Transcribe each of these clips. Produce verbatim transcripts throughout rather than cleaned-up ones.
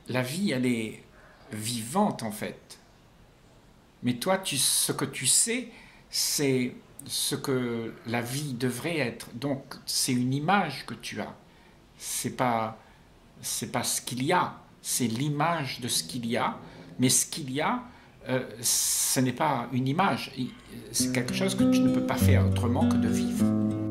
la vie, elle est vivante en fait. Mais toi, tu, ce que tu sais, c'est ce que la vie devrait être. Donc, c'est une image que tu as. C'est pas, c'est pas ce qu'il y a. C'est l'image de ce qu'il y a. Mais ce qu'il y a, euh, ce n'est pas une image. C'est quelque chose que tu ne peux pas faire autrement que de vivre.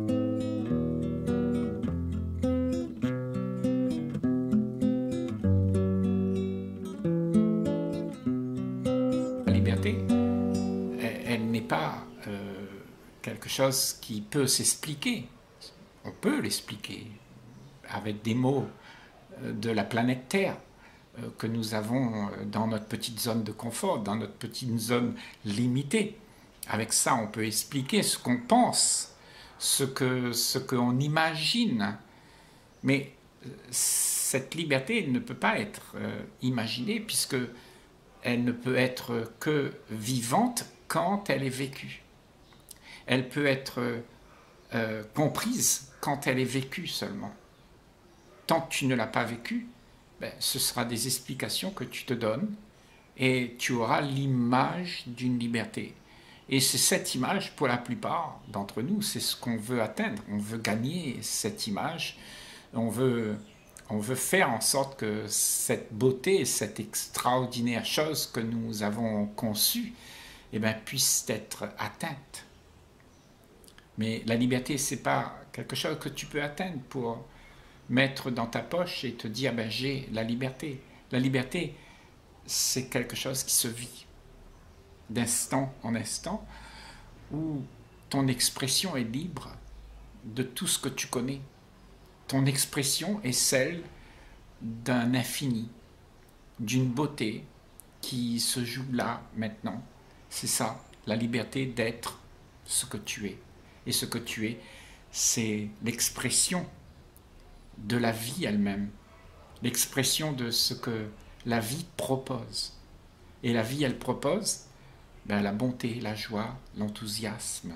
La liberté, elle, elle n'est pas euh, quelque chose qui peut s'expliquer. On peut l'expliquer avec des mots de la planète Terre que nous avons dans notre petite zone de confort, dans notre petite zone limitée. Avec ça, on peut expliquer ce qu'on pense, ce que, ce qu'on imagine. Mais cette liberté ne peut pas être euh, imaginée puisque elle ne peut être que vivante quand elle est vécue. Elle peut être euh, comprise quand elle est vécue seulement. Tant que tu ne l'as pas vécue, ben, ce sera des explications que tu te donnes et tu auras l'image d'une liberté. Et c'est cette image, pour la plupart d'entre nous, c'est ce qu'on veut atteindre. On veut gagner cette image, on veut, on veut faire en sorte que cette beauté, cette extraordinaire chose que nous avons conçue, eh ben, puisse être atteinte. Mais la liberté, ce n'est pas quelque chose que tu peux atteindre pour mettre dans ta poche et te dire ben, j'ai la liberté. La liberté, c'est quelque chose qui se vit d'instant en instant, où ton expression est libre de tout ce que tu connais. Ton expression est celle d'un infini, d'une beauté qui se joue là, maintenant. C'est ça, la liberté d'être ce que tu es. Et ce que tu es, c'est l'expression de la vie elle-même, l'expression de ce que la vie propose. Et la vie, elle propose ben, la bonté, la joie, l'enthousiasme.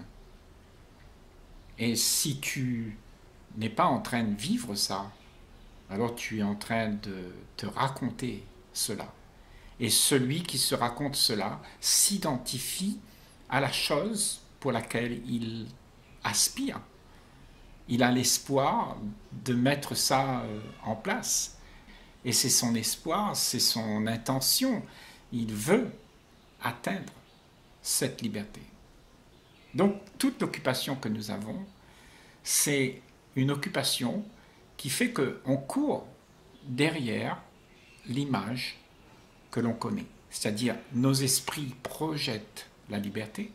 Et si tu n'es pas en train de vivre ça, alors tu es en train de te raconter cela. Et celui qui se raconte cela s'identifie à la chose pour laquelle il aspire. Il a l'espoir de mettre ça en place. Et c'est son espoir, c'est son intention. Il veut atteindre cette liberté. Donc, toute l'occupation que nous avons, c'est une occupation qui fait qu'on court derrière l'image que l'on connaît. C'est-à-dire, nos esprits projettent la liberté.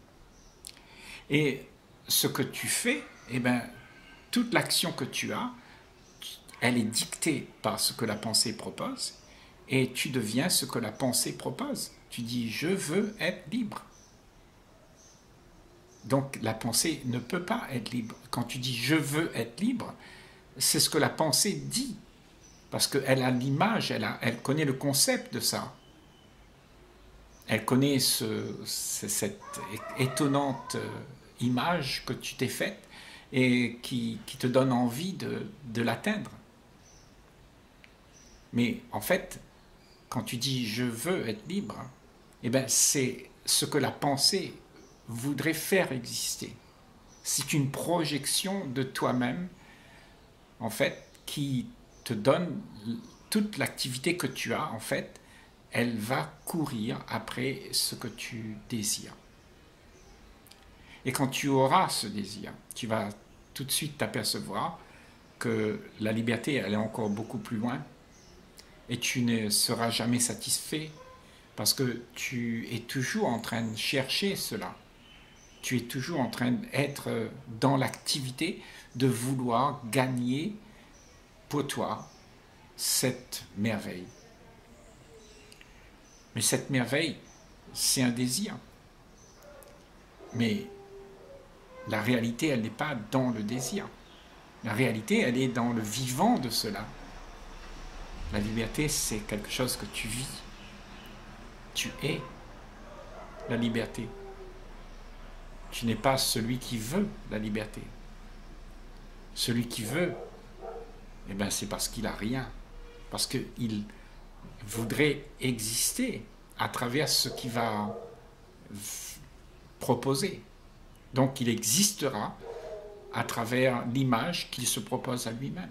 Et ce que tu fais, eh bien, toute l'action que tu as, elle est dictée par ce que la pensée propose, et tu deviens ce que la pensée propose. Tu dis, je veux être libre. Donc la pensée ne peut pas être libre. Quand tu dis, je veux être libre, c'est ce que la pensée dit, parce qu'elle a l'image, elle, a, elle connaît le concept de ça. Elle connaît ce, cette étonnante image que tu t'es faite, et qui, qui te donne envie de, de l'atteindre. Mais en fait, quand tu dis « je veux être libre », eh ben, c'est ce que la pensée voudrait faire exister. C'est une projection de toi-même, en fait, qui te donne toute l'activité que tu as, en fait, elle va courir après ce que tu désires. Et quand tu auras ce désir, tu vas tout de suite t'apercevoir que la liberté, elle est encore beaucoup plus loin et tu ne seras jamais satisfait parce que tu es toujours en train de chercher cela. Tu es toujours en train d'être dans l'activité de vouloir gagner pour toi cette merveille. Mais cette merveille, c'est un désir. Mais la réalité, elle n'est pas dans le désir. La réalité, elle est dans le vivant de cela. La liberté, c'est quelque chose que tu vis. Tu es la liberté. Tu n'es pas celui qui veut la liberté. Celui qui veut, eh ben, c'est parce qu'il n'a rien. Parce qu'il voudrait exister à travers ce qu'il va proposer. Donc il existera à travers l'image qu'il se propose à lui-même.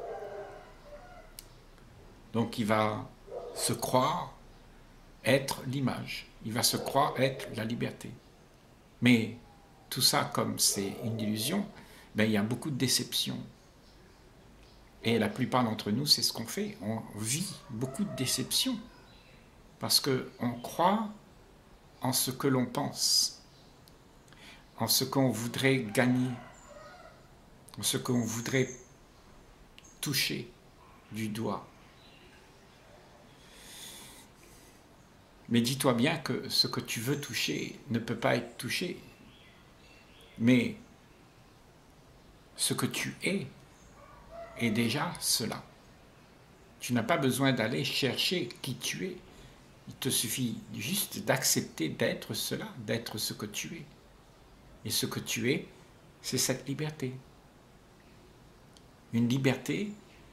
Donc il va se croire être l'image, il va se croire être la liberté. Mais tout ça, comme c'est une illusion, ben, il y a beaucoup de déception. Et la plupart d'entre nous, c'est ce qu'on fait. On vit beaucoup de déception. Parce qu'on croit en ce que l'on pense, en ce qu'on voudrait gagner, en ce qu'on voudrait toucher du doigt. Mais dis-toi bien que ce que tu veux toucher ne peut pas être touché. Mais ce que tu es est déjà cela. Tu n'as pas besoin d'aller chercher qui tu es. Il te suffit juste d'accepter d'être cela, d'être ce que tu es. Et ce que tu es, c'est cette liberté. Une liberté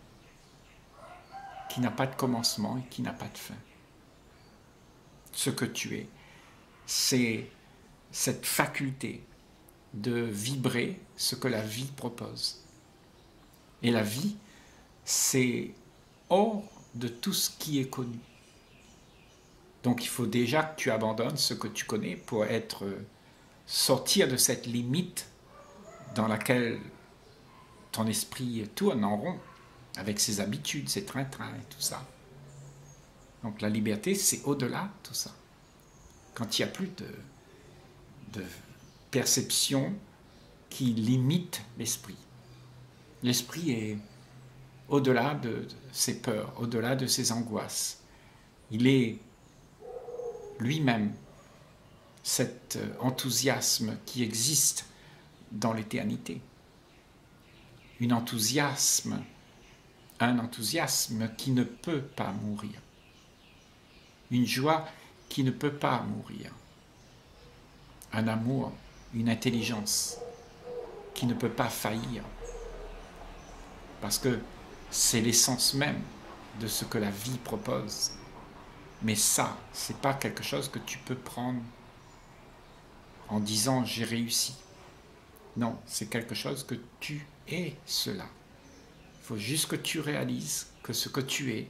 qui n'a pas de commencement et qui n'a pas de fin. Ce que tu es, c'est cette faculté de vibrer ce que la vie propose. Et la vie, c'est hors de tout ce qui est connu. Donc il faut déjà que tu abandonnes ce que tu connais pour être, sortir de cette limite dans laquelle ton esprit tourne en rond, avec ses habitudes, ses train-train et tout ça. Donc la liberté, c'est au-delà de tout ça. Quand il n'y a plus de, de perception qui limite l'esprit. L'esprit est au-delà de ses peurs, au-delà de ses angoisses. Il est lui-même cet enthousiasme qui existe dans l'éternité. Un enthousiasme, un enthousiasme qui ne peut pas mourir. Une joie qui ne peut pas mourir. Un amour, une intelligence qui ne peut pas faillir. Parce que c'est l'essence même de ce que la vie propose. Mais ça, ce n'est pas quelque chose que tu peux prendre en disant « j'ai réussi ». Non, c'est quelque chose que tu es cela. Il faut juste que tu réalises que ce que tu es,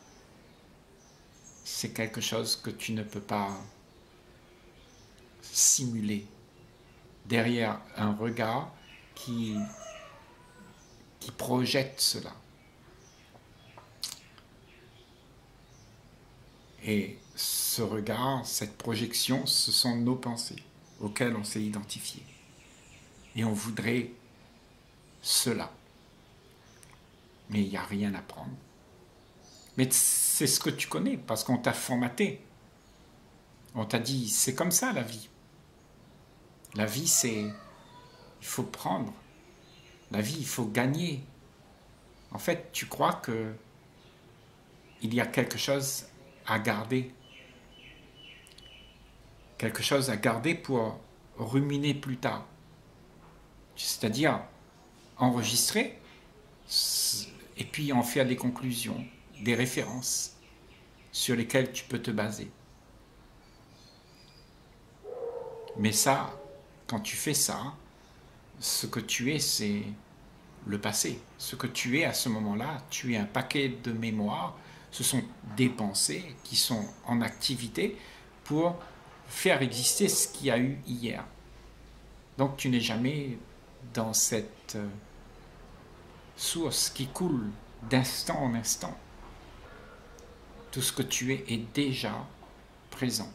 c'est quelque chose que tu ne peux pas simuler derrière un regard qui, qui projette cela. Et ce regard, cette projection, ce sont nos pensées auxquelles on s'est identifié. Et on voudrait cela. Mais il n'y a rien à prendre. Mais c'est ce que tu connais, parce qu'on t'a formaté. On t'a dit, c'est comme ça la vie. La vie, c'est... il faut prendre. La vie, il faut gagner. En fait, tu crois que il y a quelque chose à garder. Quelque chose à garder pour ruminer plus tard. C'est-à-dire enregistrer et puis en faire des conclusions, des références sur lesquelles tu peux te baser. Mais ça, quand tu fais ça, ce que tu es, c'est le passé. Ce que tu es à ce moment-là, tu es un paquet de mémoires, ce sont des pensées qui sont en activité pour faire exister ce qu'il y a eu hier. Donc tu n'es jamais dans cette source qui coule d'instant en instant. Tout ce que tu es est déjà présent.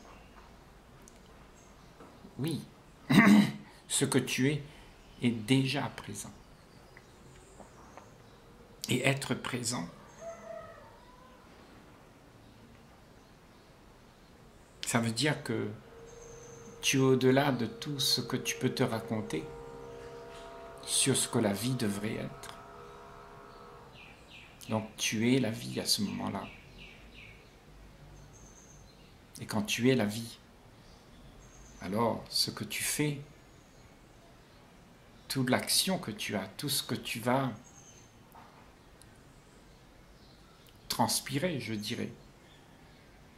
Oui, ce que tu es est déjà présent. Et être présent, ça veut dire que tu es au-delà de tout ce que tu peux te raconter sur ce que la vie devrait être. Donc tu es la vie à ce moment-là. Et quand tu es la vie, alors ce que tu fais, toute l'action que tu as, tout ce que tu vas transpirer, je dirais,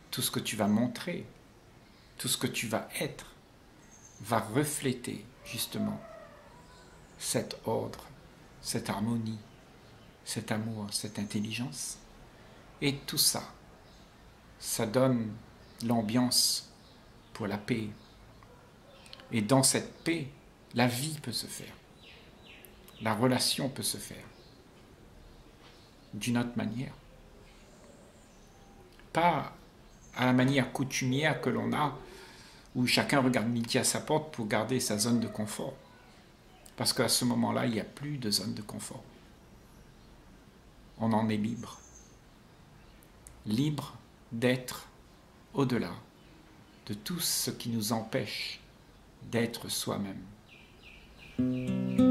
tout ce que tu vas montrer, tout ce que tu vas être, va refléter justement cet ordre, cette harmonie, cet amour, cette intelligence. Et tout ça, ça donne l'ambiance pour la paix. Et dans cette paix, la vie peut se faire. La relation peut se faire. D'une autre manière. Pas à la manière coutumière que l'on a, où chacun regarde midi à sa porte pour garder sa zone de confort. Parce qu'à ce moment-là, il n'y a plus de zone de confort. On en est libre. Libre d'être au-delà de tout ce qui nous empêche d'être soi-même.